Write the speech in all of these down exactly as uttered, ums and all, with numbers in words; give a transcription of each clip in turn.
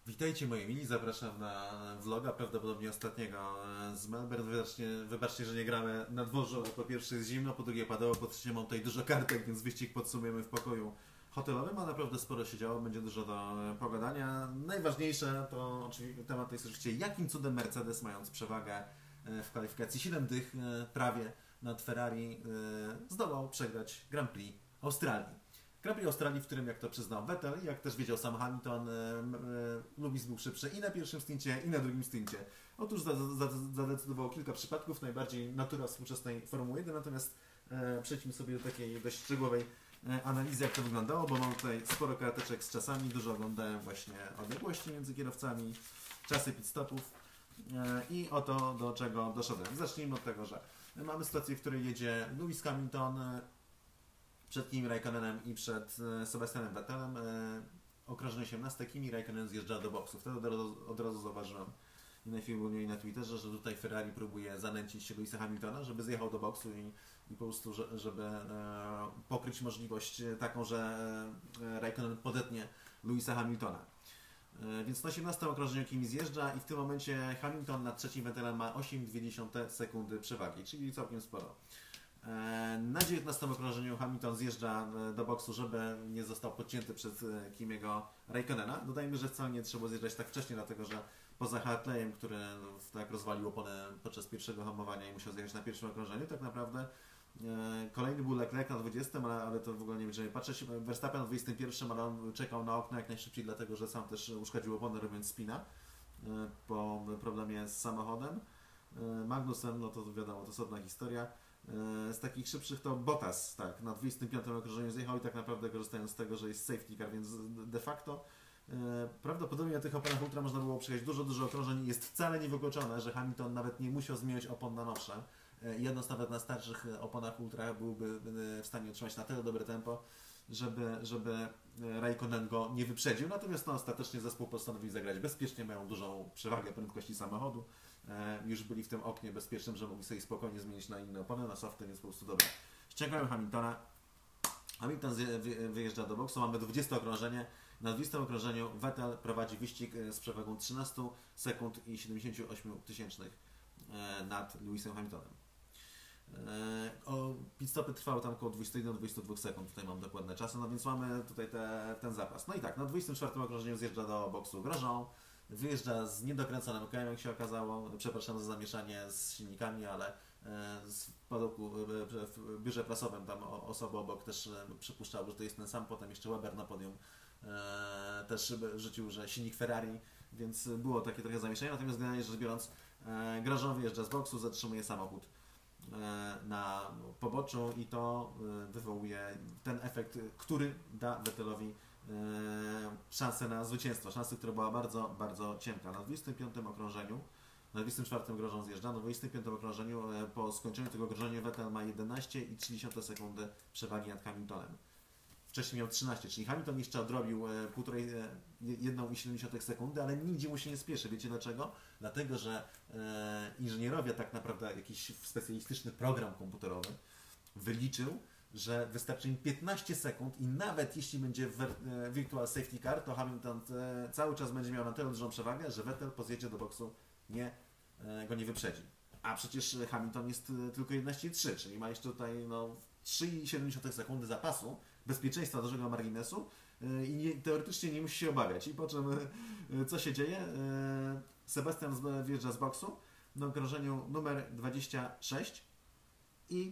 Witajcie moi mili, zapraszam na vloga, prawdopodobnie ostatniego z Melbourne. Wybaczcie, wybaczcie, że nie gramy na dworzu, ale po pierwsze jest zimno, po drugie padało, po trzecie mam tutaj dużo kartek, więc wyścig podsumujemy w pokoju hotelowym, a naprawdę sporo się działo, będzie dużo do pogadania. Najważniejsze to oczywiście temat to jest oczywiście, jakim cudem Mercedes, mając przewagę w kwalifikacji siedem dych prawie nad Ferrari, zdołał przegrać Grand Prix Australii. Grand Prix Australii, w którym, jak to przyznał Vettel, jak też wiedział sam Hamilton, e, e, Lewis był szybszy i na pierwszym stincie, i na drugim stincie. Otóż zadecydowało kilka przypadków, najbardziej natura współczesnej Formuły jeden, natomiast e, przejdźmy sobie do takiej dość szczegółowej e, analizy, jak to wyglądało, bo mam tutaj sporo karteczek z czasami, dużo oglądałem właśnie odległości między kierowcami, czasy pit stopów e, i oto do czego doszedłem. Zacznijmy od tego, że mamy sytuację, w której jedzie Lewis Hamilton przed Kimi Raikkonenem i przed Sebastianem Vettelem. Okrążenie osiemnaste, Kimi Raikkonen zjeżdża do boksu. Wtedy od razu, od razu zauważyłem i na filmie i na Twitterze, że tutaj Ferrari próbuje zanęcić się Lewisa Hamiltona, żeby zjechał do boksu i, i po prostu, żeby e, pokryć możliwość taką, że e, Raikkonen podetnie Lewisa Hamiltona. E, więc na osiemnastym okrążeniu Kimi zjeżdża i w tym momencie Hamilton nad trzecim Vettelem ma osiem przecinek dwa sekundy przewagi, czyli całkiem sporo. Na dziewiętnastym okrążeniu Hamilton zjeżdża do boksu, żeby nie został podcięty przez Kimiego Raikkonena. Dodajmy, że wcale nie trzeba zjeżdżać tak wcześnie, dlatego że poza Hartleyem, który tak rozwalił oponę podczas pierwszego hamowania i musiał zjechać na pierwszym okrążeniu, tak naprawdę kolejny był Leclerc na dwudziestym, ale, ale to w ogóle nie będziemy patrzeć. Verstappen na dwudziestym pierwszym, ale on czekał na okno jak najszybciej, dlatego że sam też uszkodził oponę, robiąc spina po problemie z samochodem. Magnusem, no to wiadomo, to osobna historia. Z takich szybszych to Bottas, tak, na dwudziestym piątym okrążeniu zjechał i tak naprawdę korzystając z tego, że jest safety car, więc de facto e, prawdopodobnie na tych oponach ultra można było przejechać dużo, dużo okrążeń. Jest wcale niewykluczone, że Hamilton nawet nie musiał zmieniać opon na nowsze. E, jedność nawet na starszych oponach ultra byłby w stanie utrzymać na tyle dobre tempo, żeby, żeby Raikkonen go nie wyprzedził. Natomiast no, ostatecznie zespół postanowił zagrać bezpiecznie, mają dużą przewagę prędkości samochodu. E, już byli w tym oknie bezpiecznym, że mogli sobie spokojnie zmienić na inne opony, na softy, więc po prostu dobra. Ściągają Hamiltona. Hamilton wyjeżdża do boksu, mamy dwudzieste okrążenie. Na dwudziestym okrążeniu Vettel prowadzi wyścig z przewagą trzynaście sekund i siedemdziesiąt osiem tysięcznych nad Lewisem Hamiltonem. O, pit stopy trwały tam około dwadzieścia jeden do dwudziestu dwóch sekund, tutaj mam dokładne czasy, no więc mamy tutaj te, ten zapas. No i tak, na dwudziestym czwartym okrążeniu zjeżdża do boksu Grosjean, wyjeżdża z niedokręconym kołem, jak się okazało. Przepraszam za zamieszanie z silnikami, ale w padoku, w biurze prasowym tam osoby obok też przypuszczały, że to jest ten sam, potem jeszcze Weber na podium też rzucił, że silnik Ferrari, więc było takie trochę zamieszanie, natomiast generalnie rzecz biorąc Grosjean wyjeżdża z boksu, zatrzymuje samochód na poboczu i to wywołuje ten efekt, który da Vettelowi szansę na zwycięstwo, szansę, która była bardzo, bardzo cienka. Na dwudziestym piątym okrążeniu, na dwudziestym czwartym Grosjean zjeżdża, na dwudziestym piątym okrążeniu po skończeniu tego okrążenia Vettel ma jedenaście przecinek trzy sekundy przewagi nad Hamiltonem. Wcześniej miał trzynaście, czyli Hamilton jeszcze odrobił półtorej, jedną przecinek siedem sekundy, ale nigdzie mu się nie spieszy. Wiecie dlaczego? Dlatego, że e, inżynierowie, tak naprawdę jakiś specjalistyczny program komputerowy wyliczył, że wystarczy im piętnaście sekund i nawet jeśli będzie virtual safety car, to Hamilton cały czas będzie miał na tyle dużą przewagę, że Vettel po zjeździe do boksu nie, go nie wyprzedzi. A przecież Hamilton jest tylko jedenaście przecinek trzy, czyli ma jeszcze tutaj no, trzy przecinek siedem sekundy zapasu bezpieczeństwa dużego marginesu i nie, teoretycznie nie musi się obawiać. I po czym co się dzieje? Sebastian wjeżdża z boksu na okrążeniu numer dwadzieścia sześć i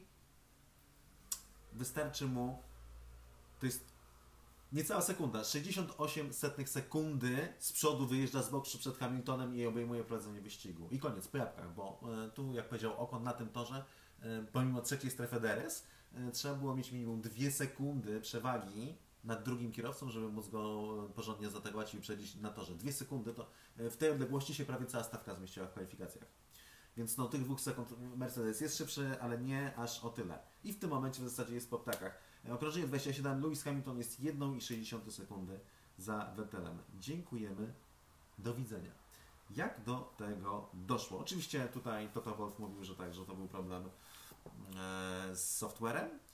wystarczy mu, to jest niecała sekunda, sześćdziesiąt osiem setnych sekundy z przodu wyjeżdża z boksu przed Hamiltonem i obejmuje prowadzenie wyścigu. I koniec, po jabłkach, bo tu, jak powiedział Ocon, na tym torze, pomimo trzeciej strefy D R S, trzeba było mieć minimum dwie sekundy przewagi nad drugim kierowcą, żeby móc go porządnie zaatakować i wyprzedzić na torze. Dwie sekundy to w tej odległości się prawie cała stawka zmieściła w kwalifikacjach. Więc no, tych dwóch sekund Mercedes jest szybszy, ale nie aż o tyle. I w tym momencie w zasadzie jest po ptakach. Okrążenie dwadzieścia siedem, Lewis Hamilton jest jedna przecinek sześć sekundy za Vettelem. Dziękujemy, do widzenia. Jak do tego doszło? Oczywiście tutaj Toto Wolff mówił, że tak, że to był problem z softwarem.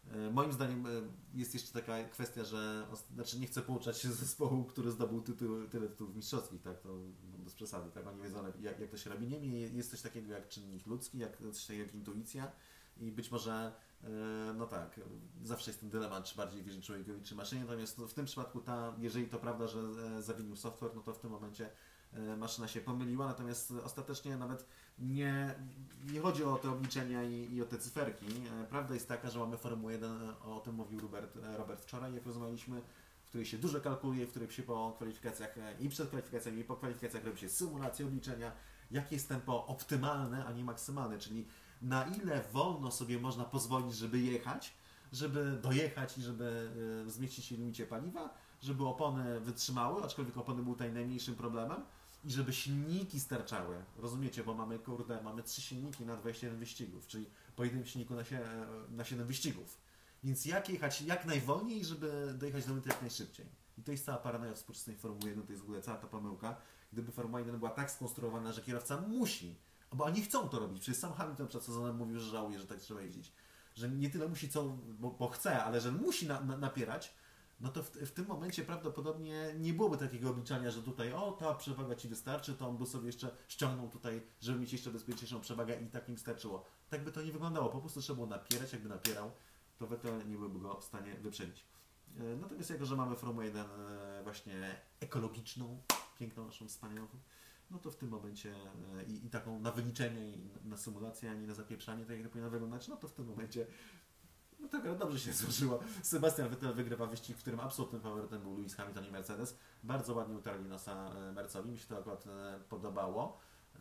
Moim zdaniem jest jeszcze taka kwestia, że znaczy nie chcę pouczać się z zespołu, który zdobył tytuł, tyle tytułów mistrzowskich, tak, to bez przesady, tak, oni wiedzą jak, jak to się robi. Niemniej jest coś takiego jak czynnik ludzki, jak coś takiego jak intuicja i być może, no tak, zawsze jest ten dylemat, czy bardziej wierzyć człowiekowi, czy maszynie, natomiast w tym przypadku ta, jeżeli to prawda, że zawinił software, no to w tym momencie maszyna się pomyliła, natomiast ostatecznie nawet nie, nie chodzi o te obliczenia i, i o te cyferki. Prawda jest taka, że mamy Formułę jeden, o tym mówił Robert, Robert wczoraj, jak rozmawialiśmy, w której się dużo kalkuluje, w której się po kwalifikacjach i przed kwalifikacjami i po kwalifikacjach robi się symulacje, obliczenia, jakie jest tempo optymalne, a nie maksymalne, czyli na ile wolno sobie można pozwolić, żeby jechać, żeby dojechać i żeby zmieścić się w limicie paliwa, żeby opony wytrzymały, aczkolwiek opony były tutaj najmniejszym problemem, i żeby silniki starczały. Rozumiecie, bo mamy, kurde, mamy trzy silniki na dwadzieścia jeden wyścigów, czyli po jednym silniku na, sie, na siedem wyścigów. Więc jak jechać jak najwolniej, żeby dojechać do mety jak najszybciej. I to jest cała paranoja współczesnej Formuły jeden, to jest w ogóle cała ta pomyłka. Gdyby Formuła jeden była tak skonstruowana, że kierowca musi, bo oni chcą to robić, przecież sam Hamilton przed sezonem mówił, że żałuje, że tak trzeba jeździć. Że nie tyle musi, co, bo, bo chce, ale że musi na, na, napierać, no to w, w tym momencie prawdopodobnie nie byłoby takiego obliczania, że tutaj o, ta przewaga Ci wystarczy, to on by sobie jeszcze ściągnął tutaj, żeby mieć jeszcze bezpieczniejszą przewagę i tak im wystarczyło. Tak by to nie wyglądało, po prostu trzeba było napierać, jakby napierał, to Vettel nie byłby go w stanie wyprzedzić. Natomiast jako, że mamy Formułę jeden właśnie ekologiczną, piękną naszą wspaniałą, no to w tym momencie i, i taką na wyliczenie, i na symulację, a nie na zapieprzanie, tak jak to powinno wyglądać, no to w tym momencie no tak, dobrze się złożyło. Sebastian Vettel wygrywa wyścig, w którym absolutnym faworytem był Lewis Hamilton i Mercedes. Bardzo ładnie utarli nosa Mercowi, mi się to akurat podobało.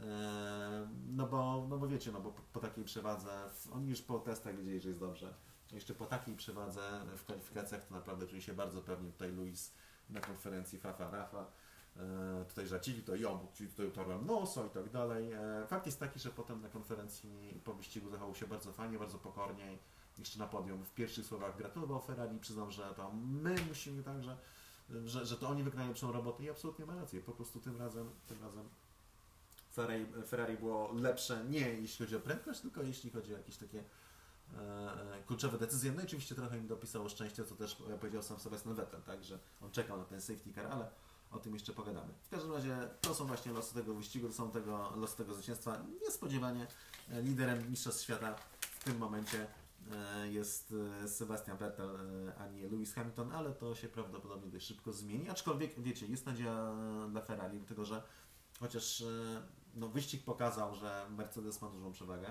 No bo, no bo wiecie, no bo po, po takiej przewadze, oni już po testach wiedzieli, że jest dobrze. Jeszcze po takiej przewadze w kwalifikacjach to naprawdę czuli się bardzo pewnie. Tutaj Lewis na konferencji Fafa Rafa. Tutaj żarcili, to ja, bo tutaj utarłem nosa i tak dalej. Fakt jest taki, że potem na konferencji po wyścigu zachował się bardzo fajnie, bardzo pokornie. Jeszcze na podium w pierwszych słowach gratulował Ferrari, przyznał, że to my musimy także, że, że to oni wykonają lepszą robotę i absolutnie ma rację. Po prostu tym razem, tym razem Ferrari, Ferrari było lepsze nie jeśli chodzi o prędkość, tylko jeśli chodzi o jakieś takie e, kluczowe decyzje. No i oczywiście trochę im dopisało szczęście, co też powiedział sam Sebastian Vettel, tak, że on czekał na ten safety car, ale o tym jeszcze pogadamy. W każdym razie to są właśnie losy tego wyścigu, to są tego, losy tego zwycięstwa. Niespodziewanie liderem Mistrzostw Świata w tym momencie jest Sebastian Vettel, a nie Lewis Hamilton, ale to się prawdopodobnie dość szybko zmieni. Aczkolwiek, wiecie, jest nadzieja dla Ferrari, dlatego że chociaż no, wyścig pokazał, że Mercedes ma dużą przewagę,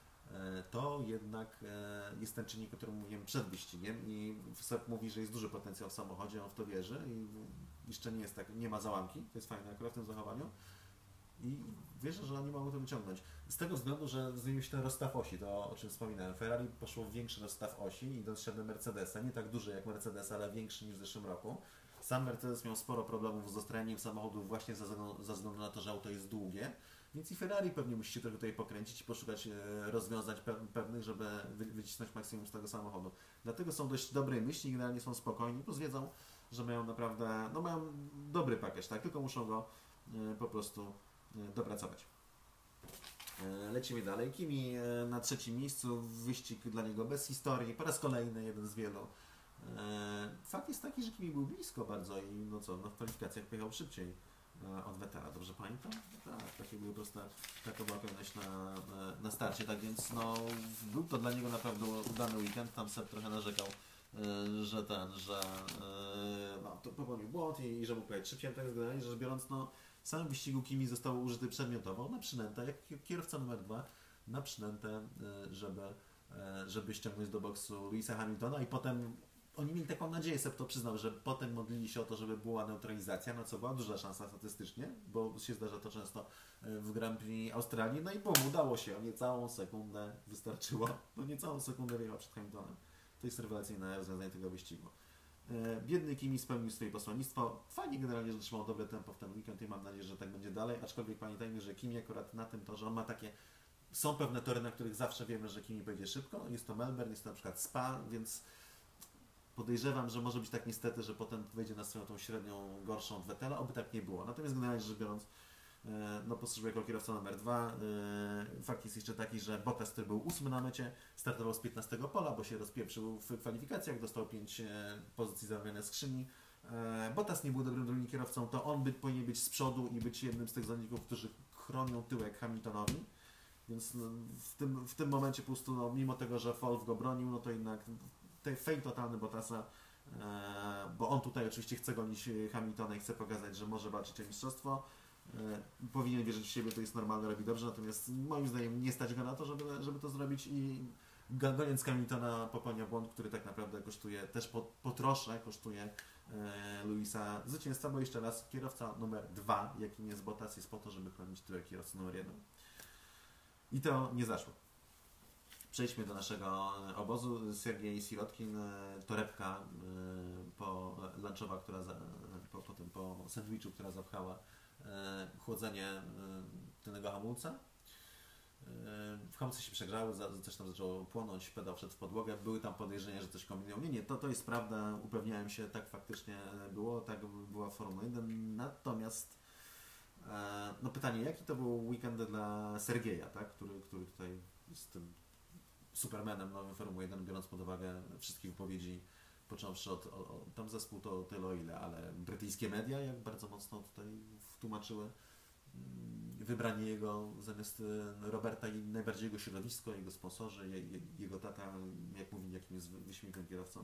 to jednak jest ten czynnik, o którym mówiłem przed wyścigiem i Seb mówi, że jest duży potencjał w samochodzie, on w to wierzy i jeszcze nie jest tak, nie ma załamki, to jest fajne akurat w tym zachowaniu. I wierzę, że oni mogą to wyciągnąć. Z tego względu, że zmienił się ten rozstaw osi, to o czym wspominałem. Ferrari poszło w większy rozstaw osi, idąc się do Mercedesa. Nie tak duży jak Mercedes, ale większy niż w zeszłym roku. Sam Mercedes miał sporo problemów z dostrojeniem samochodów właśnie ze względu, ze względu na to, że auto jest długie. Więc i Ferrari pewnie musi się trochę tutaj pokręcić i poszukać rozwiązań pewnych, żeby wycisnąć maksimum z tego samochodu. Dlatego są dość dobrej myśli, generalnie są spokojni, plus wiedzą, że mają naprawdę, no mają dobry pakiet, tak? Tylko muszą go po prostu dopracować. Lecimy dalej. Kimi na trzecim miejscu, wyścig dla niego bez historii, po raz kolejny jeden z wielu. Fakt jest taki, że Kimi był blisko bardzo i no co, no w kwalifikacjach pojechał szybciej od Vettela, dobrze pamiętam? Tak, takie były proste, taka była pewność na, na starcie, tak więc no był to dla niego naprawdę udany weekend, tam Seb trochę narzekał, że ten, że no, to popełnił błąd i, i że mógł pojechać szybciej, tak generalnie rzecz biorąc, no w samym wyścigu Kimi został użyty przedmiotowo na przynętę, jak kierowca numer dwa, na przynętę, żeby, żeby ściągnąć do boksu Lewisa Hamiltona i potem oni mieli taką nadzieję, Seb to przyznał, że potem modlili się o to, żeby była neutralizacja, no co była duża szansa statystycznie, bo się zdarza to często w Grand Prix Australii, no i bum, udało się, o niecałą sekundę wystarczyło, no niecałą sekundę wyjechał przed Hamiltonem. To jest rewelacyjne rozwiązanie tego wyścigu. Biedny Kimi spełnił swoje posłannictwo. Fajnie generalnie, że trzymał dobre tempo w ten weekend i mam nadzieję, że tak będzie dalej. Aczkolwiek pamiętajmy, że Kimi akurat na tym torze, on ma takie... Są pewne tory, na których zawsze wiemy, że Kimi pojedzie szybko. Jest to Melbourne, jest to na przykład Spa, więc podejrzewam, że może być tak niestety, że potem wejdzie na swoją tą średnią gorszą od Vettela, oby tak nie było. Natomiast generalnie rzecz biorąc, no posłużył jako kierowca numer dwa. Fakt jest jeszcze taki, że Bottas, który był ósmy na mecie, startował z piętnastego pola, bo się rozpieprzył w kwalifikacjach, dostał pięć pozycji za wymianę skrzyni. Bottas nie był dobrym drugim kierowcą, to on by, powinien być z przodu i być jednym z tych zawodników, którzy chronią tyłek Hamiltonowi. Więc no, w, tym, w tym momencie po prostu, no, mimo tego, że Wolff go bronił, no to jednak ten fame totalny Bottasa, e, bo on tutaj oczywiście chce gonić Hamiltona i chce pokazać, że może walczyć o mistrzostwo. E, powinien wierzyć w siebie, to jest normalne, robi dobrze, natomiast moim zdaniem nie stać go na to, żeby, żeby to zrobić i goniąc Hamiltona popełnia błąd, który tak naprawdę kosztuje, też po, po trosze kosztuje e, Luisa zwycięstwa, bo jeszcze raz kierowca numer dwa, jakim jest Bottas, jest po to, żeby chronić tyłek kierowcy numer jeden. I to nie zaszło. Przejdźmy do naszego obozu. Sergiej Sirotkin, torebka po lunchowa, która za, po, po tym po sandwichu, która zapchała chłodzenie tylnego hamulca. W hamulce się przegrzały, coś tam zaczęło płonąć, pedał wszedł w podłogę, były tam podejrzenia, że coś kombinują. Nie, nie, to, to jest prawda, upewniałem się, tak faktycznie było, tak była Formuła jeden, natomiast no pytanie, jaki to był weekend dla Sergieja, tak? który, który tutaj jest tym supermanem nowym Formuły jeden, biorąc pod uwagę wszystkie wypowiedzi, począwszy od, o, o, tam zespół to tyle o ile, ale brytyjskie media, jak bardzo mocno tutaj wtłumaczyły wybranie jego zamiast Roberta i najbardziej jego środowisko, jego sponsorzy, je, je, jego tata, jak mówili, jakim jest wyśmienitym kierowcą.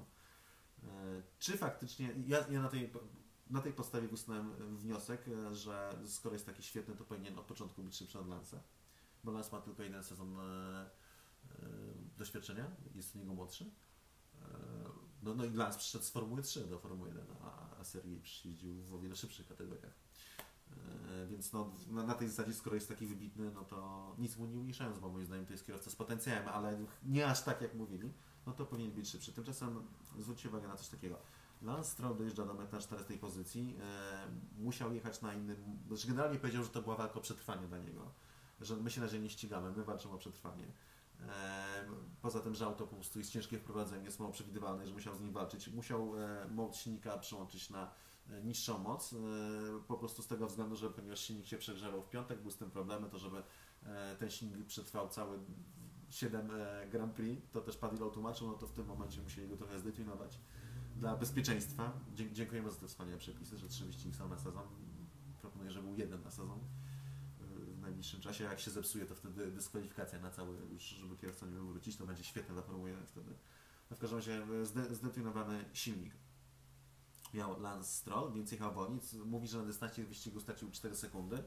Czy faktycznie, ja, ja na tej Na tej podstawie wysunąłem wniosek, że skoro jest taki świetny, to powinien od początku być szybszy od Lance'a. Bo Lance ma tylko jeden sezon e, e, doświadczenia, jest od niego młodszy. E, no, no i Lance przyszedł z Formuły trzy do Formuły jeden, a, a Sergiej jeździł w o wiele szybszych kategoriach. E, więc no, na, na tej zasadzie, skoro jest taki wybitny, no to nic mu nie umniejszając, bo moim zdaniem to jest kierowca z potencjałem, ale nie aż tak jak mówili, no to powinien być szybszy. Tymczasem zwróćcie uwagę na coś takiego. Lance Stroll dojeżdża do mety na czternastej pozycji, e, musiał jechać na innym, znaczy generalnie powiedział, że to była walka o przetrwanie dla niego, że my się na razie nie ścigamy, my walczymy o przetrwanie. E, poza tym, że auto po prostu jest ciężkie w prowadzeniu, jest mało przewidywalne, że musiał z nim walczyć, musiał e, moc silnika przełączyć na e, niższą moc, e, po prostu z tego względu, że ponieważ silnik się przegrzewał w piątek, był z tym problemy, to żeby e, ten silnik przetrwał cały siedem e, Grand Prix, to też Padillo tłumaczył, no to w tym momencie musieli go trochę zdetunować. Dla bezpieczeństwa. Dziękujemy za te wspaniałe przepisy, że trzy wyścigi są na sezon. Proponuję, żeby był jeden na sezon w najbliższym czasie. Jak się zepsuje, to wtedy dyskwalifikacja na cały, już żeby kierowca nie mógł wrócić, to będzie świetne dla Formuły jeden wtedy. No w każdym razie zdetonowany silnik miał Lance Stroll, więc jechał wolniej. Mówi, że na dystansie wyścigu stracił cztery sekundy,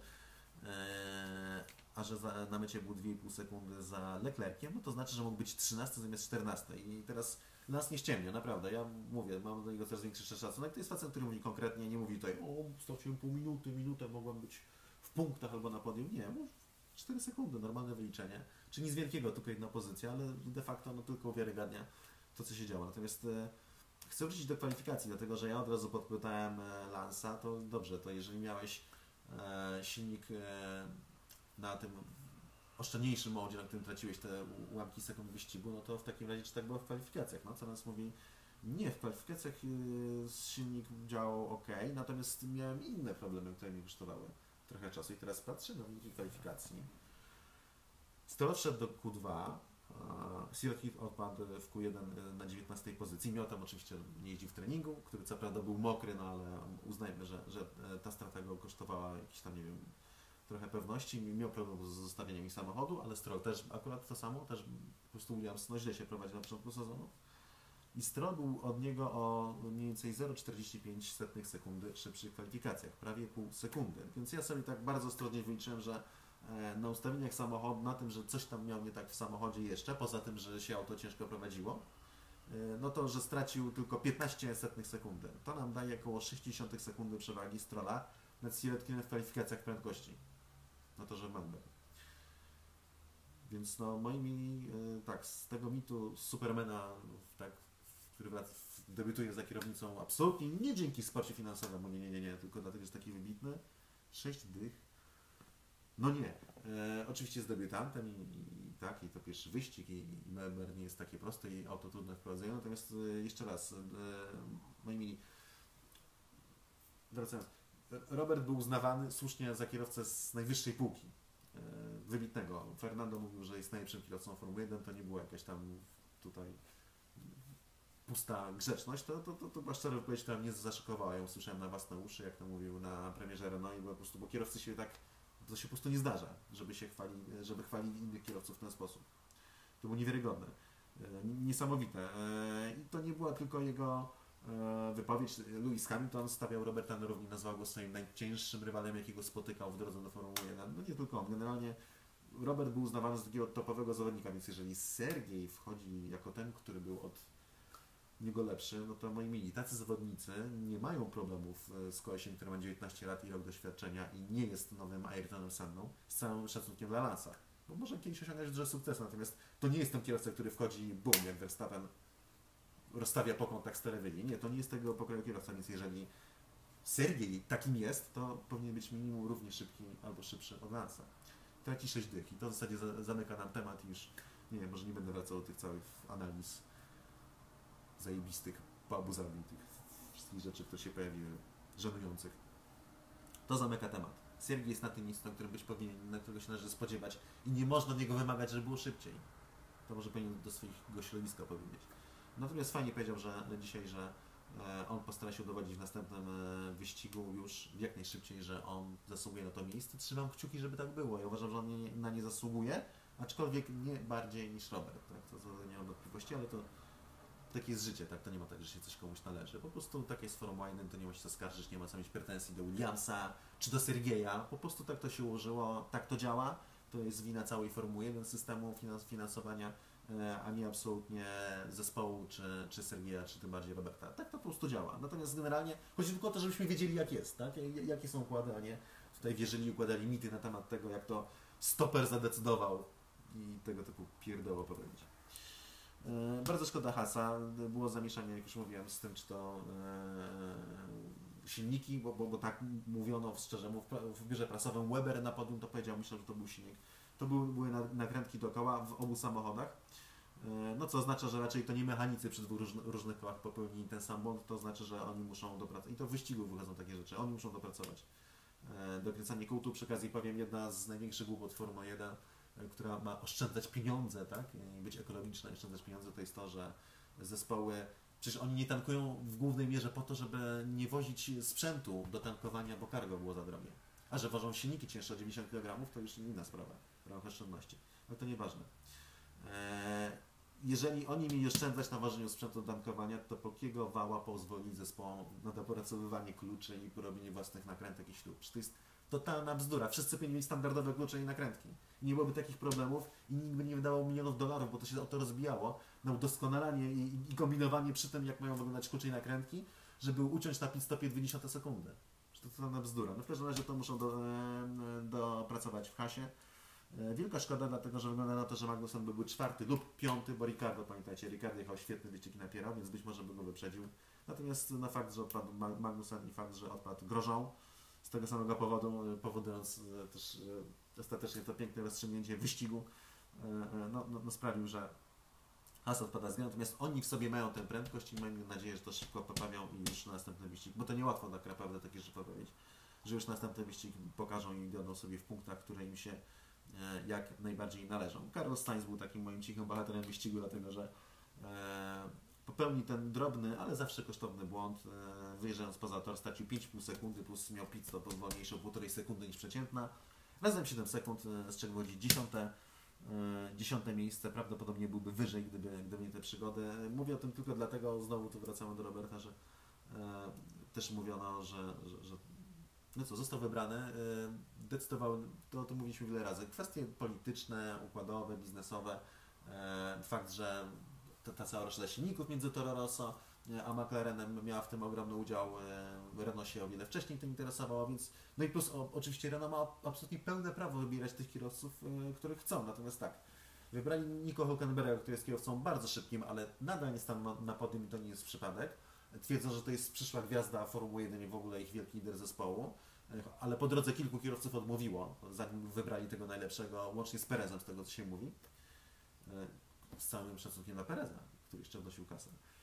a że za, na mecie był dwie i pół sekundy za Leclerciem, no to znaczy, że mógł być trzynasty zamiast czternasty. I teraz nas nie ściemnia, naprawdę. Ja mówię, mam do niego coraz większy szacunek. To jest facet, który mówi konkretnie, nie mówi tutaj, o, straciłem pół minuty, minutę, mogłem być w punktach albo na podium. Nie, mów cztery sekundy, normalne wyliczenie. Czy nic wielkiego, tylko jedna pozycja, ale de facto no, tylko uwiarygadnia to, co się działo. Natomiast e, chcę wrócić do kwalifikacji, dlatego że ja od razu podpytałem e, Lance'a, to dobrze, to jeżeli miałeś e, silnik e, na tym oszczędniejszym modzie, na którym traciłeś te ułamki sekund wyścigu, no to w takim razie czy tak było w kwalifikacjach? No co nas mówi, nie, w kwalifikacjach yy, silnik działał ok, natomiast miałem inne problemy, które mnie kosztowały trochę czasu. I teraz patrzę na wyniki kwalifikacji. Stroll wszedł do Q dwa, Sirotkin odpadł w Q jeden na dziewiętnastej pozycji. Miał tam oczywiście, nie jeździł w treningu, który co prawda był mokry, no ale uznajmy, że, że ta strata go kosztowała jakieś tam, nie wiem, trochę pewności, miał problem z zostawieniem ich samochodu, ale Stroll też akurat to samo, też po prostu Williams no źle się prowadzi na początku sezonu. I Stroll był od niego o mniej więcej zero przecinek czterdzieści pięć sekundy szybszych kwalifikacjach, prawie pół sekundy. Więc ja sobie tak bardzo ostrożnie wyliczyłem, że na ustawieniach samochodu, na tym, że coś tam miał nie tak w samochodzie jeszcze, poza tym, że się auto ciężko prowadziło, no to, że stracił tylko piętnaście setnych sekundy. To nam daje około sześćdziesiąt sekundy przewagi Strolla nad Sirotkinem w kwalifikacjach prędkości. No to, że Melbourne. Więc no moimi, tak, z tego mitu Supermana, tak, który debiutuje za kierownicą absolutnie nie dzięki wsparciu finansowemu, nie, nie, nie, nie, tylko dlatego, że jest taki wybitny, sześć dych. No nie. E, oczywiście jest debiutantem i, i tak, i to pierwszy wyścig i, i Melbourne nie jest takie proste i auto trudne w prowadzeniu, natomiast e, jeszcze raz, e, moimi, wracając, Robert był uznawany słusznie za kierowcę z najwyższej półki. Wybitnego. Fernando mówił, że jest najlepszym kierowcą Formuły jeden, to nie była jakaś tam tutaj pusta grzeczność, to, to, to, to była szczera wypowiedź, która mnie zaszokowała. Ja usłyszałem na własne uszy, jak to mówił na premierze Renault i po prostu, bo kierowcy się tak, to się po prostu nie zdarza, żeby się chwali, żeby chwalili innych kierowców w ten sposób. To było niewiarygodne. Niesamowite. I to nie była tylko jego wypowiedź. Lewis Hamilton stawiał Roberta na równi, nazwał go swoim najcięższym rywalem, jakiego spotykał w drodze do Formuły jeden. No nie tylko on. Generalnie Robert był uznawany za takiego topowego zawodnika, więc jeżeli Sergiej wchodzi jako ten, który był od niego lepszy, no to moi mili, tacy zawodnicy nie mają problemów z kolesiem, który ma dziewiętnaście lat i rok doświadczenia i nie jest nowym Ayrtonem Senną, z całym szacunkiem dla Lansa. Bo może kiedyś osiągnąć duże sukcesy, natomiast to nie jest ten kierowca, który wchodzi i bum, jak Verstappen rozstawia pokąt tak sterewyli. Nie, to nie jest tego pokroju kierowca, więc jeżeli Sergiej takim jest, to powinien być minimum równie szybki albo szybszy od Lansa. Traci sześć dych i to w zasadzie zamyka nam temat i już, nie wiem, może nie będę wracał do tych całych analiz zajebistych po Abu Zabi, tych wszystkich rzeczy, które się pojawiły, żenujących. To zamyka temat. Sergiej jest na tym miejscu, na którym być powinien, na którego się należy spodziewać i nie można od niego wymagać, żeby było szybciej. To może powinien do swojego środowiska powiedzieć. Natomiast fajnie powiedział, że dzisiaj, że on postara się udowodnić w następnym wyścigu już jak najszybciej, że on zasługuje na to miejsce. Trzymam kciuki, żeby tak było. Ja uważam, że on nie, na nie zasługuje, aczkolwiek nie bardziej niż Robert. Tak? To, to nie mam wątpliwości, ale to takie jest życie, tak? To nie ma tak, że się coś komuś należy. Po prostu takie jest Formuła jeden, to nie ma się co skarżyć, nie ma co mieć pretensji do Williamsa czy do Sergieja. Po prostu tak to się ułożyło, tak to działa. To jest wina całej Formuły jeden, systemu finansowania, a nie absolutnie zespołu, czy, czy Sergieja, czy tym bardziej Roberta. Tak to po prostu działa. Natomiast generalnie chodzi tylko o to, żebyśmy wiedzieli, jak jest, tak? Jakie są układy, a nie tutaj wierzyli i układali mity na temat tego, jak to stoper zadecydował i tego typu pierdoło powiedzieć. E, bardzo szkoda Hasa. Było zamieszanie, jak już mówiłem, z tym, czy to e, silniki, bo, bo, bo tak mówiono, szczerze mów, w biurze prasowym Weber na podium to powiedział, myślę, że to był silnik. To były, były nakrętki dookoła w obu samochodach. No co oznacza, że raczej to nie mechanicy przy dwóch różnych kołach popełnili ten sam błąd, to znaczy, że oni muszą dopracować. I to w wyścigu wychodzą takie rzeczy. Oni muszą dopracować. Dokręcanie kół, tu przy okazji powiem, jedna z największych głupot Formuły jeden, która ma oszczędzać pieniądze, tak? I być ekologiczna i oszczędzać pieniądze, to jest to, że zespoły, przecież oni nie tankują w głównej mierze po to, żeby nie wozić sprzętu do tankowania, bo cargo było za drogie. A że wożą silniki cięższe o dziewięćdziesiąt kilogramów, to już inna sprawa, sprawa oszczędności. Ale to nieważne. Eee, jeżeli oni mieli oszczędzać na wożeniu sprzętu do tankowania, to po jakiego wała pozwolić zespołom na dopracowywanie kluczy i porobienie własnych nakrętek i śrub? Przecież to jest totalna bzdura. Wszyscy powinni mieć standardowe klucze i nakrętki. I nie byłoby takich problemów i nikt by nie wydawał milionów dolarów, bo to się o to rozbijało, na udoskonalanie i, i kombinowanie przy tym, jak mają wyglądać klucze i nakrętki, żeby uciąć na pit stopie dwie sekundy. To totalna bzdura. No w każdym razie to muszą do, dopracować w Hasie. Wielka szkoda, dlatego że wygląda na to, że Magnussen by był czwarty lub piąty, bo Ricardo, pamiętajcie, Ricardo jechał świetny wyścig i napierał, więc być może by go wyprzedził. Natomiast no, fakt, że odpadł Magnussen i fakt, że odpadł Grosjean z tego samego powodu, powodując też ostatecznie to piękne rozstrzygnięcie wyścigu, no, no, no sprawił, że Haas odpada z gry, natomiast oni w sobie mają tę prędkość i mam nadzieję, że to szybko poprawią i już na następny wyścig, bo to niełatwo tak naprawdę takie rzeczy powiedzieć, że już następny wyścig pokażą i jadą sobie w punktach, które im się e, jak najbardziej należą. Carlos Sainz był takim moim cichym bohaterem wyścigu, dlatego że e, popełnił ten drobny, ale zawsze kosztowny błąd, e, wyjeżdżając poza tor, stracił pięć i pół sekundy, plus miał pit stop wolniejszy o półtorej sekundy niż przeciętna, razem siedem sekund, z czego wychodzi dziesiąte. Dziesiąte miejsce, prawdopodobnie byłby wyżej, gdyby, gdyby nie te przygody. Mówię o tym tylko dlatego, znowu tu wracamy do Roberta, że e, też mówiono, że, że, że no co, został wybrany, e, decydował, to o tym mówiliśmy wiele razy, kwestie polityczne, układowe, biznesowe, e, fakt, że ta, ta cała roszada silników między Toro Rosso a McLarenem miała w tym ogromny udział, Renault się o wiele wcześniej tym interesowało, więc no i plus o, oczywiście Renault ma absolutnie pełne prawo wybierać tych kierowców, y, których chcą, natomiast tak, wybrali Nico Hülkenberga, który jest kierowcą bardzo szybkim, ale nadal jest tam na, na podium i to nie jest przypadek. Twierdzą, że to jest przyszła gwiazda Formuły jeden i w ogóle ich wielki lider zespołu, ale po drodze kilku kierowców odmówiło, zanim wybrali tego najlepszego, łącznie z Perezem, z tego co się mówi, z całym szacunkiem dla Pereza, który jeszcze wnosił kasę.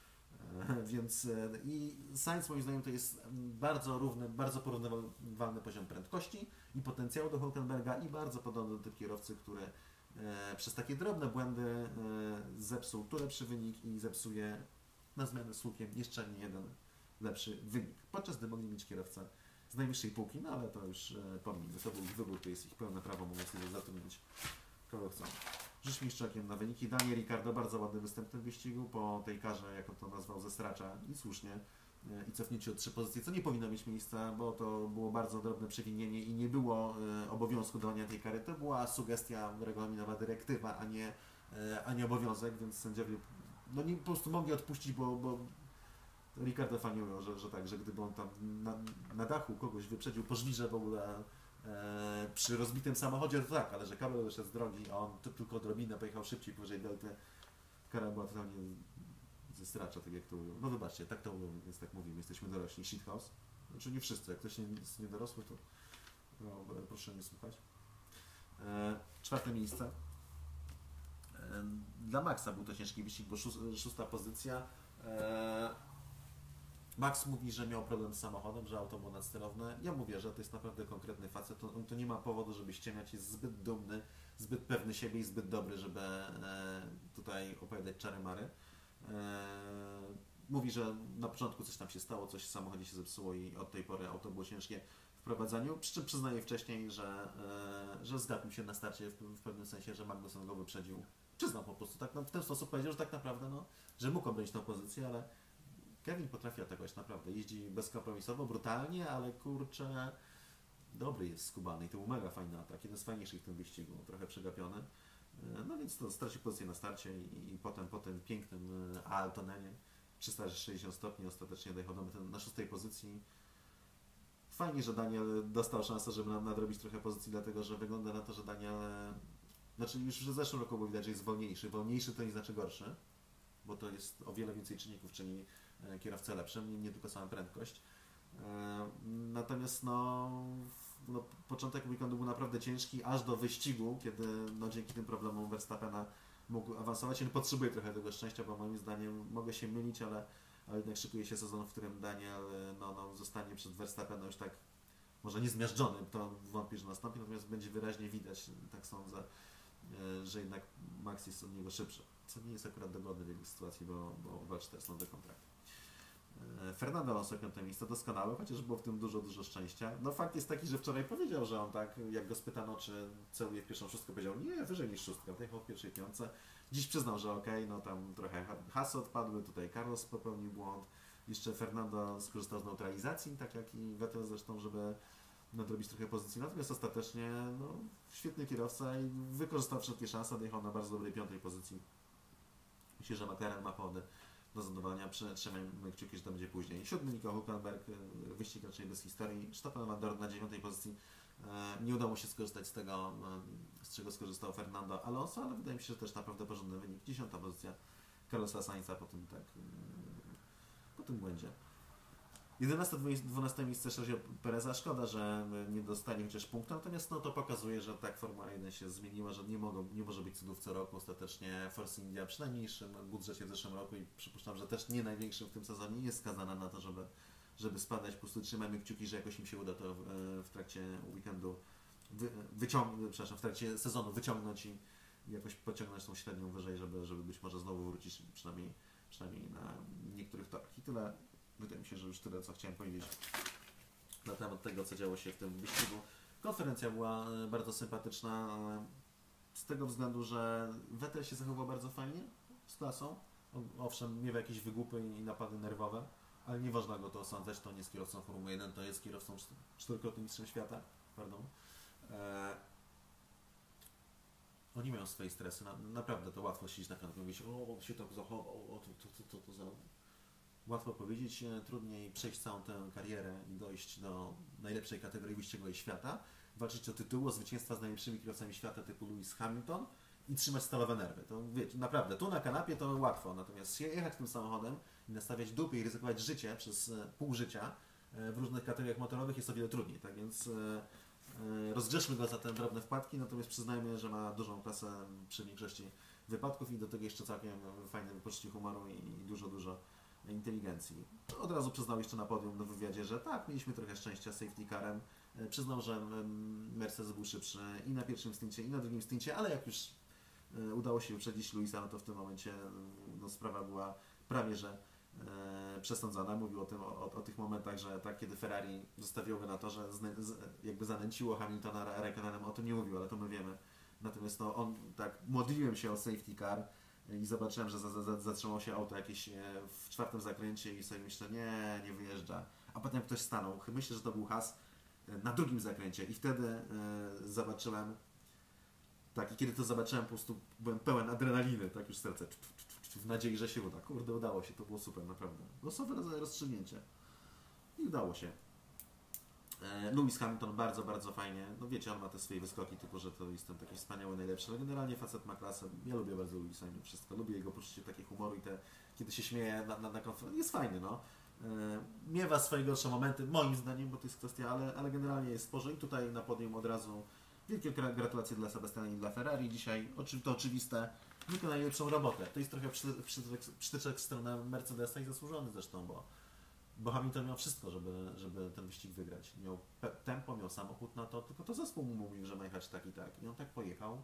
Więc i Sainz moim zdaniem to jest bardzo równy, bardzo porównywalny poziom prędkości i potencjału do Hülkenberga i bardzo podobny do typ kierowcy, który e, przez takie drobne błędy e, zepsuł tu lepszy wynik i zepsuje na zmianę z Hulkiem jeszcze nie jeden lepszy wynik. Podczas gdy mogli mieć kierowcę z najwyższej półki, no ale to już e, pomnij, to był ich wybór, to jest ich pełne prawo, mogą sobie zatrudnić kogo chcą. Rzućmy jeszcze okiem na wyniki. Daniel Ricciardo, bardzo ładny występ w tym wyścigu, po tej karze, jak on to nazwał, ze stracza i słusznie, i cofnięcie o trzy pozycje, co nie powinno mieć miejsca, bo to było bardzo drobne przewinienie i nie było e, obowiązku dawania tej kary. To była sugestia regulaminowa, dyrektywa, a nie, e, a nie obowiązek, więc sędziowie no nie, po prostu mogli odpuścić, bo, bo Ricciardo fajnie mówił, że, że tak, że gdyby on tam na, na dachu kogoś wyprzedził po żwirze w ogóle e, przy rozbitym samochodzie, to tak, ale że kabel wyszedł z drogi, a on to tylko odrobinę pojechał szybciej powyżej delty, kara była totalnie ze stracza, tak jak to mówią. No wybaczcie, tak to mówią, więc tak mówimy, jesteśmy dorośli, shithouse. Znaczy nie wszyscy, jak ktoś nie, jest niedorosły, to no, proszę nie słuchać. E, czwarte miejsce. E, dla Maxa był to ciężki wyścig, bo szósta, szósta pozycja. E, Max mówi, że miał problem z samochodem, że auto było nadsterowne. Ja mówię, że to jest naprawdę konkretny facet. On to nie ma powodu, żeby ściemniać. Jest zbyt dumny, zbyt pewny siebie i zbyt dobry, żeby e, tutaj opowiadać czary-mary. E, mówi, że na początku coś tam się stało, coś w samochodzie się zepsuło i od tej pory auto było ciężkie w prowadzeniu. Przy czym przyznaje wcześniej, że, e, że zgapił się na starcie w, w pewnym sensie, że Magnussen go wyprzedził. Przyznał po prostu, tak, no, w ten sposób powiedział, że tak naprawdę, no, że mógł obronić tą pozycję, ale Kevin potrafi atakować naprawdę. Jeździ bezkompromisowo, brutalnie, ale kurczę, dobry jest skubany i to był mega fajny atak. Jeden z fajniejszych w tym wyścigu, trochę przegapiony. No więc to straci pozycję na starcie i, i potem po tym pięknym Altonenie trzysta sześćdziesiąt stopni ostatecznie dojechał do na szóstej pozycji. Fajnie, że Daniel dostał szansę, żeby nam nadrobić trochę pozycji, dlatego że wygląda na to, że Daniel, znaczy już w zeszłym roku było widać, że jest wolniejszy. Wolniejszy to nie znaczy gorszy, bo to jest o wiele więcej czynników, czyli kierowcę lepszym, nie, nie tylko sama prędkość. E, natomiast no, no, początek weekendu był naprawdę ciężki, aż do wyścigu, kiedy no, dzięki tym problemom Verstappena mógł awansować. On potrzebuje trochę tego szczęścia, bo moim zdaniem mogę się mylić, ale, ale jednak szykuje się sezon, w którym Daniel no, no, zostanie przed Verstappenem już tak, może nie zmiażdżony, to wątpię, że nastąpi, natomiast będzie wyraźnie widać, tak sądzę, że jednak Max jest od niego szybszy. Co nie jest akurat dogodne w jego sytuacji, bo, bo walczy teraz nowy kontrakt. Fernando Alonso piąte miejsce, doskonałe, chociaż było w tym dużo, dużo szczęścia. No fakt jest taki, że wczoraj powiedział, że on tak, jak go spytano, czy celuje w pierwszą szóstkę, powiedział, nie, wyżej niż szóstka, jechał w pierwszej piątce. Dziś przyznał, że okej, okay, no tam trochę hasy odpadły, tutaj Carlos popełnił błąd, jeszcze Fernando skorzystał z neutralizacji, tak jak i Vettel zresztą, żeby nadrobić trochę pozycji, natomiast ostatecznie no, świetny kierowca i wykorzystał wszelkie szanse, dojechał na bardzo dobrej piątej pozycji. Myślę, że McLaren ma powody do zadowolenia, trzymajmy kciuki, że to będzie później. Siódmy Nico Hülkenberg, wyścig raczej bez historii. Stoffel van Dorn na dziewiątej pozycji. Nie udało mu się skorzystać z tego, z czego skorzystał Fernando Alonso, ale wydaje mi się, że też naprawdę porządny wynik. Dziesiąta pozycja Carlosa Sainza po tym, tak, po tym błędzie. jedenaste dwunaste miejsce Sergio Pereza. Szkoda, że nie dostanie chociaż punktu, natomiast no, to pokazuje, że tak Formuła jeden się zmieniła, że nie, mogą, nie może być cudów co roku. Ostatecznie Force India przy najmniejszym budżecie w zeszłym roku i przypuszczam, że też nie największym w tym sezonie jest skazana na to, żeby, żeby spadać. Po prostu trzymajmy kciuki, że jakoś im się uda to w, w trakcie weekendu wy, wyciągnąć, przepraszam, w trakcie sezonu wyciągnąć i jakoś pociągnąć tą średnią wyżej, żeby, żeby być może znowu wrócić przynajmniej, przynajmniej na niektórych torach. I tyle. Wydaje mi się, że już tyle, co chciałem powiedzieć na temat tego, co działo się w tym wyścigu. Konferencja była bardzo sympatyczna z tego względu, że Vettel się zachował bardzo fajnie, z klasą. Owszem, miewa jakieś wygłupy i napady nerwowe, ale nie można go to osądzać, to nie jest kierowcą Formuły jeden, to jest kierowcą czterokrotnym mistrzem świata. Pardon. Eee, oni mają swoje stresy, na, naprawdę to łatwo siedzieć na kanapie i mówić, o, się tak zachował, o, to, to, to, to, to za... Łatwo powiedzieć, trudniej przejść całą tę karierę i dojść do najlepszej kategorii wyścigowej świata, walczyć o tytuł, o zwycięstwa z najlepszymi kierowcami świata typu Lewis Hamilton i trzymać stalowe nerwy. To wiecie, naprawdę, tu na kanapie to łatwo, natomiast jechać tym samochodem i nastawiać dupy i ryzykować życie przez pół życia w różnych kategoriach motorowych jest o wiele trudniej. Tak więc rozgrzeszmy go za te drobne wpadki, natomiast przyznajmy, że ma dużą klasę przy większości wypadków i do tego jeszcze całkiem fajne poczucie humoru i dużo, dużo inteligencji. Od razu przyznał jeszcze na podium w wywiadzie, że tak, mieliśmy trochę szczęścia z safety carem. Przyznał, że Mercedes był szybszy i na pierwszym stincie, i na drugim stincie, ale jak już udało się wyprzedzić Luisa, no to w tym momencie no, sprawa była prawie że e, przesądzona. Mówił o tym, o, o, o tych momentach, że tak, kiedy Ferrari zostawiło go na torze, z, z, jakby zanęciło Hamiltona Raikkonenem, o tym nie mówił, ale to my wiemy. Natomiast no, on tak, modliłem się o safety car i zobaczyłem, że za, za, zatrzymało się auto jakieś w czwartym zakręcie i sobie myślę, nie, nie wyjeżdża. A potem ktoś stanął, myślę, że to był Haas, na drugim zakręcie i wtedy e, zobaczyłem, tak, i kiedy to zobaczyłem, po prostu byłem pełen adrenaliny, tak, już serce, w nadziei, że się uda. Kurde, udało się, to było super, naprawdę. Losowe rozstrzygnięcie. I udało się. E, Lewis Hamilton bardzo, bardzo fajnie. No wiecie, on ma te swoje wyskoki, typu, że to jestem taki wspaniały, najlepszy, ale generalnie facet ma klasę. Ja lubię bardzo Lewisa mimo wszystko. Lubię jego poczucie takiego humoru i te, kiedy się śmieje na, na, na konferencji. Jest fajny, no. E, miewa swoje gorsze momenty, moim zdaniem, bo to jest kwestia, ale, ale generalnie jest sporo. I tutaj na podium od razu wielkie gratulacje dla Sebastiana i dla Ferrari. Dzisiaj to oczywiste, wykonał najlepszą robotę. To jest trochę przytyczek, przytyczek w stronę Mercedesa i zasłużony zresztą, bo, bo Hamilton miał wszystko, żeby, żeby ten wyścig wygrać. Miał tempo, miał samochód na to, tylko to zespół mu mówił, że ma jechać tak i tak. I on tak pojechał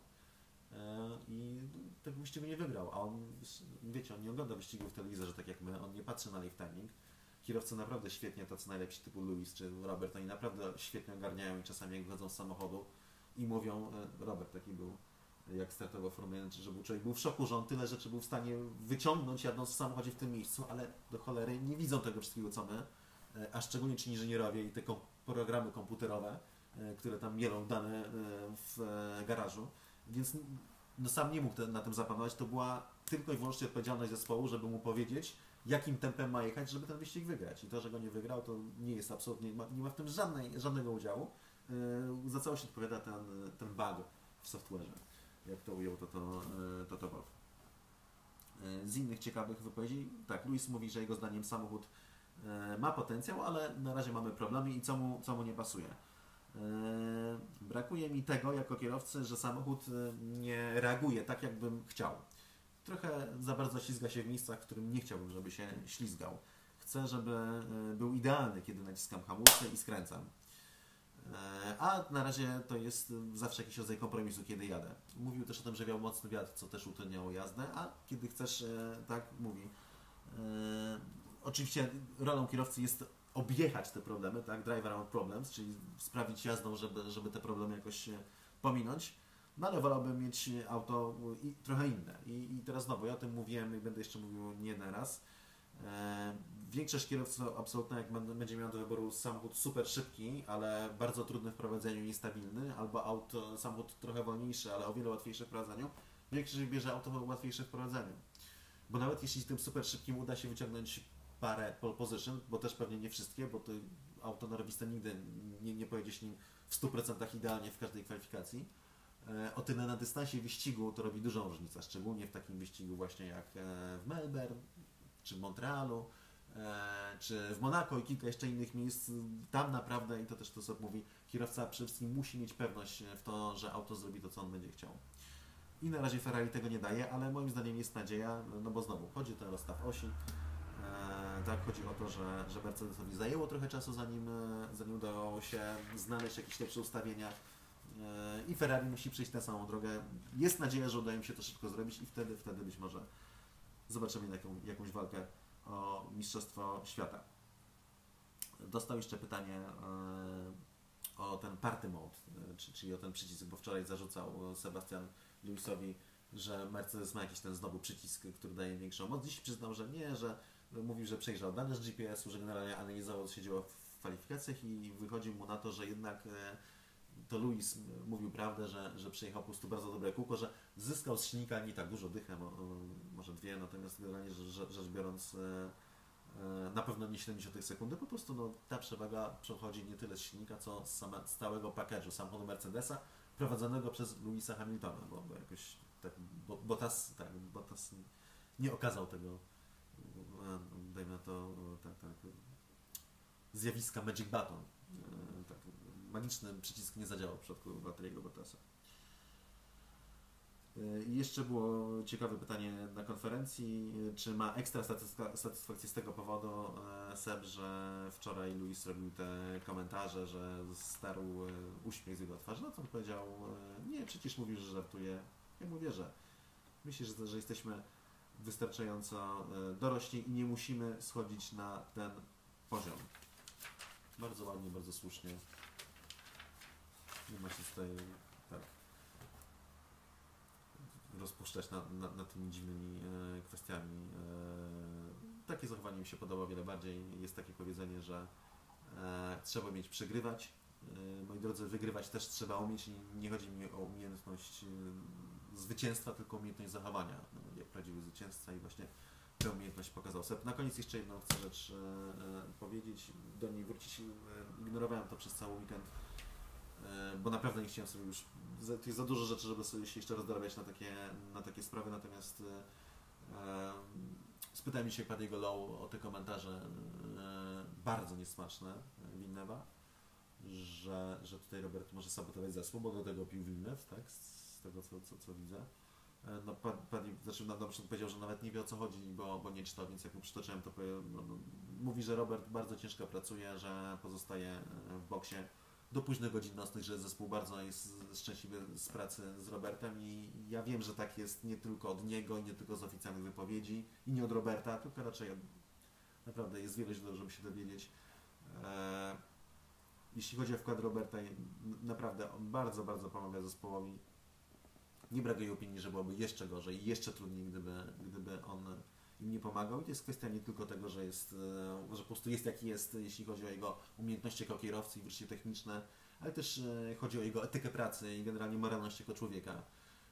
i tego wyścigu nie wygrał. A on, wiecie, on nie ogląda wyścigów w telewizorze tak jak my, on nie patrzy na live timing. Kierowcy naprawdę świetnie, tacy najlepsi typu Lewis czy Robert, oni naprawdę świetnie ogarniają i czasami jak wychodzą z samochodu i mówią, Robert taki był, jak startował Formułę jeden, że był człowiek był w szoku, że on tyle rzeczy był w stanie wyciągnąć jadąc w samochodzie w tym miejscu, ale do cholery nie widzą tego wszystkiego co my, a szczególnie ci inżynierowie i te kom programy komputerowe, które tam mielą dane w garażu, więc no sam nie mógł te, na tym zapanować, to była tylko i wyłącznie odpowiedzialność zespołu, żeby mu powiedzieć, jakim tempem ma jechać, żeby ten wyścig wygrać. I to, że go nie wygrał, to nie jest absolutnie, nie ma, nie ma w tym żadnej, żadnego udziału. Yy, za całość odpowiada ten, ten bug w software'ze, jak to ujął to, to, to, to Wolf. Yy, z innych ciekawych wypowiedzi, tak, Lewis mówi, że jego zdaniem samochód yy, ma potencjał, ale na razie mamy problemy i co mu, co mu nie pasuje. Yy, brakuje mi tego jako kierowcy, że samochód nie reaguje tak, jakbym chciał. Trochę za bardzo ślizga się w miejscach, w którym nie chciałbym, żeby się ślizgał. Chcę, żeby był idealny, kiedy naciskam hamulce i skręcam. A na razie to jest zawsze jakiś rodzaj kompromisu, kiedy jadę. Mówił też o tym, że miał mocny wiatr, co też utrudniało jazdę, a kiedy chcesz, tak mówi. Oczywiście rolą kierowcy jest objechać te problemy, tak? Drive around problems, czyli sprawić jazdą, żeby, żeby te problemy jakoś pominąć. No ale wolałbym mieć auto i trochę inne. I, I teraz znowu, ja o tym mówiłem i będę jeszcze mówił nie jeden raz. E, większość kierowców absolutnie, jak będzie miał do wyboru samochód super szybki, ale bardzo trudny w prowadzeniu, niestabilny, albo auto, samochód trochę wolniejszy, ale o wiele łatwiejszy w prowadzeniu, większość wybierze auto łatwiejsze w prowadzeniu. Bo nawet jeśli tym super szybkim uda się wyciągnąć parę pole position, bo też pewnie nie wszystkie, bo to auto norwiste nigdy nie, nie pojedzie się nim w stu procentach idealnie w każdej kwalifikacji, o tyle na dystansie wyścigu to robi dużą różnicę, szczególnie w takim wyścigu właśnie jak w Melbourne, czy w Montrealu, czy w Monako i kilka jeszcze innych miejsc. Tam naprawdę, i to też to co mówi, kierowca przede wszystkim musi mieć pewność w to, że auto zrobi to, co on będzie chciał. I na razie Ferrari tego nie daje, ale moim zdaniem jest nadzieja, no bo znowu chodzi o rozstaw osi. Tak, chodzi o to, że, że Mercedesowi zajęło trochę czasu, zanim, zanim udało się znaleźć jakieś lepsze ustawienia. I Ferrari musi przejść tę samą drogę. Jest nadzieja, że uda im się to szybko zrobić i wtedy, wtedy być może zobaczymy jaką, jakąś walkę o Mistrzostwo Świata. Dostał jeszcze pytanie o ten party mode, czyli o ten przycisk, bo wczoraj zarzucał Sebastian Lewisowi, że Mercedes ma jakiś ten znowu przycisk, który daje większą moc. Dziś przyznał, że nie, że mówił, że przejrzał dane z G P S u, że generalnie analizował, co się działo w kwalifikacjach i wychodzi mu na to, że jednak to Lewis mówił prawdę, że, że przejechał po prostu bardzo dobre kółko, że zyskał z silnika nie tak dużo dychę, może dwie, natomiast generalnie rzecz biorąc na pewno nie siedemdziesiąt sekundy, po prostu no, ta przewaga przechodzi nie tyle z silnika, co z, same, z całego package'u samochodu Mercedesa prowadzonego przez Lewisa Hamiltona, bo, bo jakoś tak, bo, Bottas, tak, Bottas nie okazał tego, dajmy na to, tak, tak, zjawiska Magic Button. Tak, magiczny przycisk nie zadziałał w przypadku Valtteriego Bottasa. I jeszcze było ciekawe pytanie na konferencji, czy ma ekstra satysfakcję z tego powodu Seb, że wczoraj Luis robił te komentarze, że starł uśmiech z jego twarzy. No to on powiedział, nie, przecież mówisz, że żartuję. Ja mówię, że myślę, że, że jesteśmy wystarczająco dorośli i nie musimy schodzić na ten poziom. Bardzo ładnie, bardzo słusznie. Nie ma się tutaj tak rozpuszczać nad na, na tymi dziwnymi e, kwestiami. E, takie zachowanie mi się podoba o wiele bardziej. Jest takie powiedzenie, że e, trzeba umieć przegrywać. E, moi drodzy, wygrywać też trzeba umieć i nie chodzi mi o umiejętność e, zwycięstwa, tylko umiejętność zachowania. No, jak prawdziwy zwycięzca i właśnie tę umiejętność pokazał Seb. Na koniec jeszcze jedną chcę rzecz e, e, powiedzieć, do niej wrócić. E, ignorowałem to przez cały weekend, e, bo naprawdę nie chciałem sobie już, za, to jest za dużo rzeczy, żeby sobie się jeszcze rozdrabiać na takie, na takie sprawy, natomiast e, e, spytałem się Paddy'ego Low o te komentarze e, bardzo niesmaczne Villeneuve'a, że, że tutaj Robert może sabotować zespół, bo do tego pił Villeneuve, tak, z tego co, co, co widzę. No, Paddy, znaczy, na początku powiedział, że nawet nie wie o co chodzi, bo, bo nie czytał, więc jak mu przytoczyłem, to powie, no, no, mówi, że Robert bardzo ciężko pracuje, że pozostaje w boksie do późnych godzin nocnych, że zespół bardzo jest szczęśliwy z pracy z Robertem i ja wiem, że tak jest nie tylko od niego i nie tylko z oficjalnych wypowiedzi i nie od Roberta, tylko raczej od, naprawdę jest wiele źródeł, żeby się dowiedzieć. E, jeśli chodzi o wkład Roberta, naprawdę on bardzo, bardzo pomagał zespołowi. Nie brak jej opinii, że byłoby jeszcze gorzej, jeszcze trudniej, gdyby, gdyby on im nie pomagał. I to jest kwestia nie tylko tego, że, jest, że po prostu jest jaki jest, jeśli chodzi o jego umiejętności jako kierowcy i wreszcie techniczne, ale też chodzi o jego etykę pracy i generalnie moralność jako człowieka.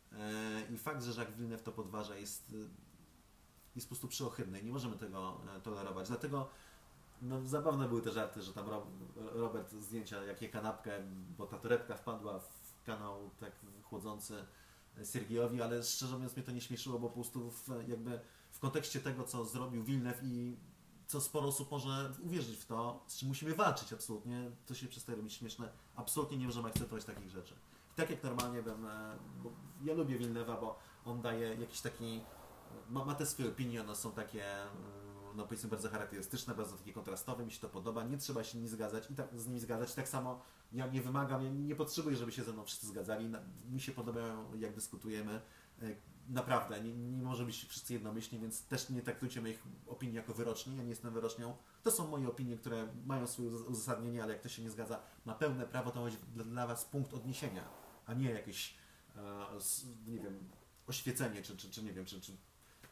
I fakt, że Jacques Villeneuve to podważa, jest, jest po prostu przeohydny. Nie możemy tego tolerować. Dlatego no, zabawne były te żarty, że tam Robert zdjęcia, jakie kanapkę, bo ta torebka wpadła w kanał tak chłodzący Sergiejowi, ale szczerze mówiąc mnie to nie śmieszyło, bo po prostu w, jakby w kontekście tego, co zrobił Villeneuve i co sporo osób może uwierzyć w to, z czym musimy walczyć absolutnie, to się przestaje robić śmieszne. Absolutnie nie możemy akceptować takich rzeczy. I tak jak normalnie bym, bo ja lubię Villeneuve'a, bo on daje jakiś taki, ma, ma te swoje opinie, one są takie, no powiedzmy bardzo charakterystyczne, bardzo takie kontrastowe, mi się to podoba, nie trzeba się nie zgadzać i tak, z nimi zgadzać. Tak samo ja nie wymagam, ja nie potrzebuję, żeby się ze mną wszyscy zgadzali, mi się podobają jak dyskutujemy, naprawdę, nie, nie może być wszyscy jednomyślni, więc też nie traktujcie moich opinii jako wyroczni, ja nie jestem wyrocznią. To są moje opinie, które mają swoje uzasadnienie, ale jak ktoś się nie zgadza, ma pełne prawo, to będzie dla, dla Was punkt odniesienia, a nie jakieś, e, nie wiem, oświecenie, czy, czy, czy nie wiem, czy, czy...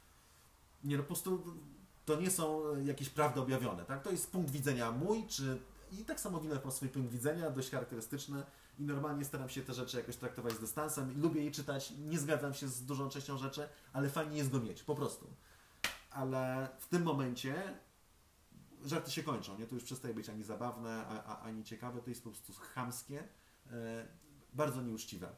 Nie, no po prostu to nie są jakieś prawdy objawione, tak? To jest punkt widzenia mój, czy... I tak samo Villeneuve ma swój punkt widzenia, dość charakterystyczny i normalnie staram się te rzeczy jakoś traktować z dystansem. Lubię je czytać, nie zgadzam się z dużą częścią rzeczy, ale fajnie jest go mieć, po prostu. Ale w tym momencie żarty się kończą, nie? To już przestaje być ani zabawne, a, a, ani ciekawe, to jest po prostu chamskie, e, bardzo nieuczciwe.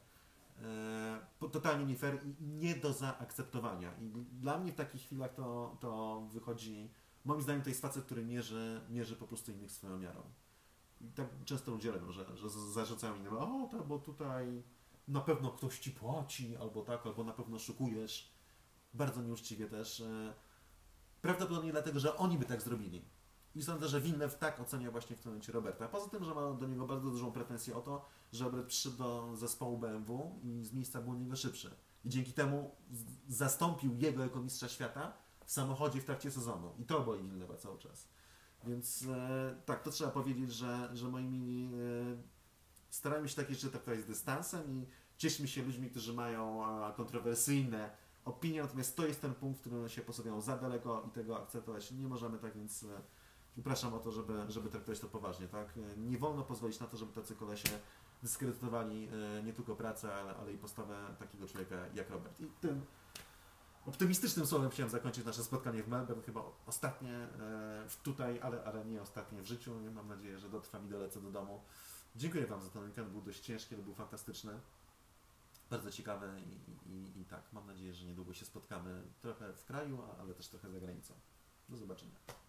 E, totalnie nie fair i nie do zaakceptowania. I dla mnie w takich chwilach to, to wychodzi... Moim zdaniem to jest facet, który mierzy, mierzy po prostu innych swoją miarą. I tak często ludzie robią, że, że zarzucają innym, o tak, bo tutaj na pewno ktoś ci płaci, albo tak, albo na pewno szukujesz. Bardzo nieuczciwie też. Prawdopodobnie dlatego, że oni by tak zrobili. I sądzę, że Villeneuve tak ocenia właśnie w tym momencie Roberta. Poza tym, że ma do niego bardzo dużą pretensję o to, że Robert przyszedł do zespołu B M W i z miejsca był niego szybszy. I dzięki temu zastąpił jego jako mistrza świata w samochodzie w trakcie sezonu. I to boli Villeneuve'a cały czas. Więc e, tak, to trzeba powiedzieć, że, że moi mili e, starajmy się takie rzeczy traktować z dystansem i cieszmy się ludźmi, którzy mają a, kontrowersyjne opinie, natomiast to jest ten punkt, w którym się posuwają za daleko i tego akceptować nie możemy, tak więc e, upraszam o to, żeby, żeby traktować to poważnie. Tak? Nie wolno pozwolić na to, żeby tacy kolesie dyskredytowali e, nie tylko pracę, ale, ale i postawę takiego człowieka jak Robert. I tym optymistycznym słowem chciałem zakończyć nasze spotkanie w Melbourne, chyba ostatnie e, tutaj, ale, ale nie ostatnie w życiu. Mam nadzieję, że dotrwam i dolecę do domu. Dziękuję Wam za ten weekend, był dość ciężki, ale był fantastyczny. Bardzo ciekawy i, i, i tak, mam nadzieję, że niedługo się spotkamy trochę w kraju, ale też trochę za granicą. Do zobaczenia.